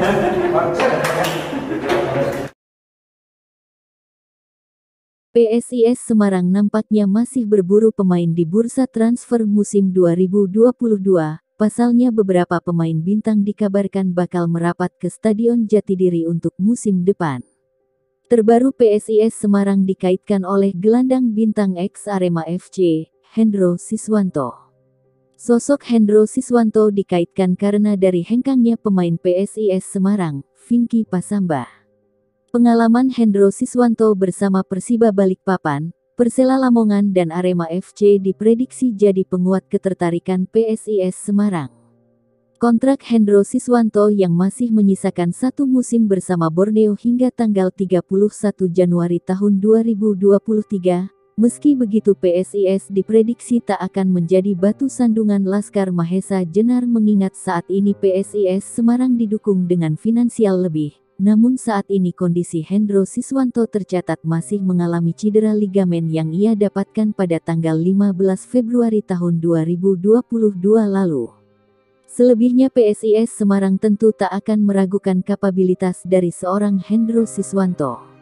PSIS Semarang nampaknya masih berburu pemain di bursa transfer musim 2022. Pasalnya beberapa pemain bintang dikabarkan bakal merapat ke Stadion Jatidiri untuk musim depan. Terbaru PSIS Semarang dikaitkan oleh gelandang bintang ex Arema FC, Hendro Siswanto. Sosok Hendro Siswanto dikaitkan karena dari hengkangnya pemain PSIS Semarang, Vinky Pasambah. Pengalaman Hendro Siswanto bersama Persiba Balikpapan, Persela Lamongan dan Arema FC diprediksi jadi penguat ketertarikan PSIS Semarang. Kontrak Hendro Siswanto yang masih menyisakan satu musim bersama Borneo hingga tanggal 31 Januari tahun 2023. Meski begitu PSIS diprediksi tak akan menjadi batu sandungan Laskar Mahesa Jenar mengingat saat ini PSIS Semarang didukung dengan finansial lebih. Namun saat ini kondisi Hendro Siswanto tercatat masih mengalami cedera ligamen yang ia dapatkan pada tanggal 15 Februari tahun 2022 lalu. Selebihnya PSIS Semarang tentu tak akan meragukan kapabilitas dari seorang Hendro Siswanto.